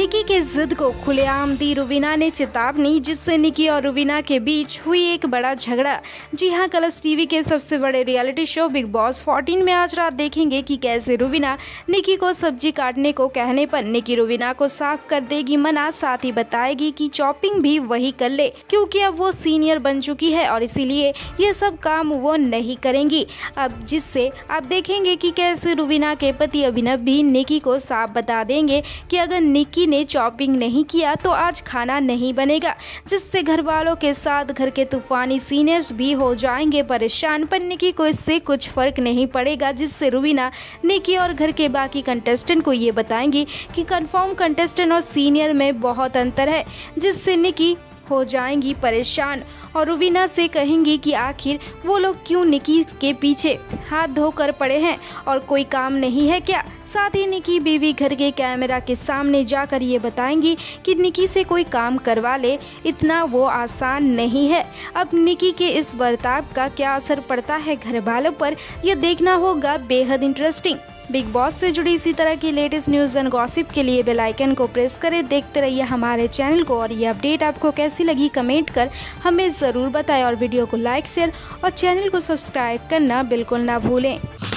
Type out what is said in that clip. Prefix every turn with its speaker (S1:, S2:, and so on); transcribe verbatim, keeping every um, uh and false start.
S1: निकी के जिद को खुलेआम दी रुवीना ने चेतावनी, जिससे निकी और रुवीना के बीच हुई एक बड़ा झगड़ा। जी हां, कलर्स टीवी के सबसे बड़े रियलिटी शो बिग बॉस चौदह में आज रात देखेंगे कि कैसे रुवीना निकी को सब्जी काटने को कहने पर निकी रुवीना को साफ कर देगी मना, साथ ही बताएगी कि चॉपिंग भी वही कर ले क्योंकि अब वो सीनियर बन चुकी है और इसीलिए ये सब काम वो नहीं करेंगी। अब जिससे आप देखेंगे कि कैसे रुवीना के पति अभिनव भी निकी को साफ बता देंगे कि अगर निकी ने चॉपिंग नहीं किया तो आज खाना नहीं बनेगा, जिससे घर वालों के साथ घर के तूफानी सीनियर्स भी हो जाएंगे परेशान। पर निकी को इससे कुछ फर्क नहीं पड़ेगा, जिससे रुवीना निकी और घर के बाकी कंटेस्टेंट को ये बताएंगी कि कंफर्म कंटेस्टेंट और सीनियर में बहुत अंतर है, जिससे निकी हो जाएंगी परेशान और रुवीना से कहेंगी कि आखिर वो लोग क्यों निकी के पीछे हाथ धोकर पड़े हैं और कोई काम नहीं है क्या। साथ ही निकी बीवी घर के कैमरा के सामने जाकर ये बताएंगी कि निकी से कोई काम करवा ले, इतना वो आसान नहीं है। अब निकी के इस बर्ताव का क्या असर पड़ता है घर वालों पर, यह देखना होगा बेहद इंटरेस्टिंग। बिग बॉस से जुड़ी इसी तरह की लेटेस्ट न्यूज़ एंड गॉसिप के लिए बेल आइकन को प्रेस करें। देखते रहिए हमारे चैनल को और ये अपडेट आपको कैसी लगी कमेंट कर हमें ज़रूर बताएं और वीडियो को लाइक शेयर और चैनल को सब्सक्राइब करना बिल्कुल ना भूलें।